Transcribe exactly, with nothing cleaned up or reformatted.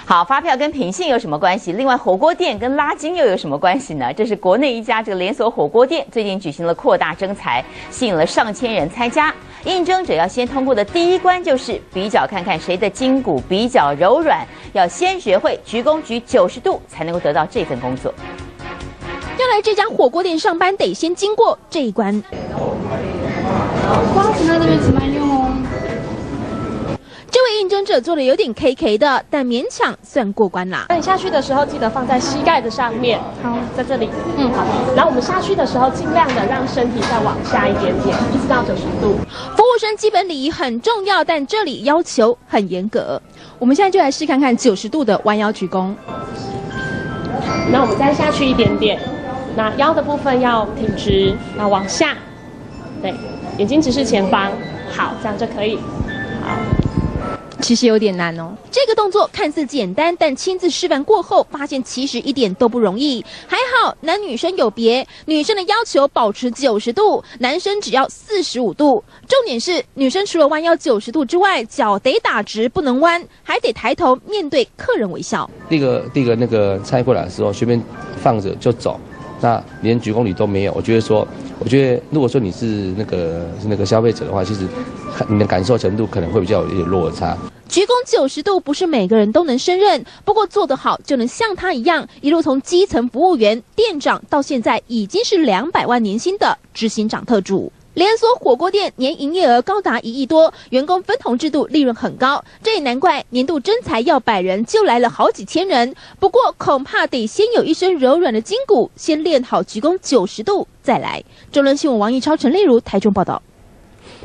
好，发票跟品性有什么关系？另外，火锅店跟拉筋又有什么关系呢？这是国内一家这个连锁火锅店最近举行了扩大征才，吸引了上千人参加。应征者要先通过的第一关就是比较看看谁的筋骨比较柔软，要先学会鞠躬举九十度才能够得到这份工作。 要来这家火锅店上班，得先经过这一关。 瓜子在这边只慢用哦。 这位应征者做的有点 K K 的，但勉强算过关啦。 那你下去的时候记得放在膝盖的上面， 好， 在这里，嗯，好。然后我们下去的时候，尽量的让身体再往下一点点，一直到九十度。 服务生基本礼仪很重要，但这里要求很严格。 我们现在就来试看看九十度的弯腰鞠躬。 那我们再下去一点点，那腰的部分要挺直，然后往下，对，眼睛直视前方，好，这样就可以，好。 其实有点难哦。 这个动作看似简单，但亲自示范过后，发现其实一点都不容易。还好男女生有别，女生的要求保持九十度，男生只要四十五度。重点是女生除了弯腰九十度之外，脚得打直不能弯，还得抬头面对客人微笑。 第一个第一个那个菜过来的时候，随便放着就走。那连鞠躬礼都没有，我觉得说，我觉得如果说你是那个是那个消费者的话，其实你的感受程度可能会比较有一点落差。 鞠躬九十度不是每个人都能胜任，不过做得好就能像他一样，一路从基层服务员、店长到现在已经是两百万年薪的执行长特助。连锁火锅店年营业额高达一亿多，员工分红制度利润很高，这也难怪年度征才要百人就来了好几千人。不过恐怕得先有一身柔软的筋骨，先练好鞠躬九十度再来。中伦新闻王一超、陈丽如台中报道。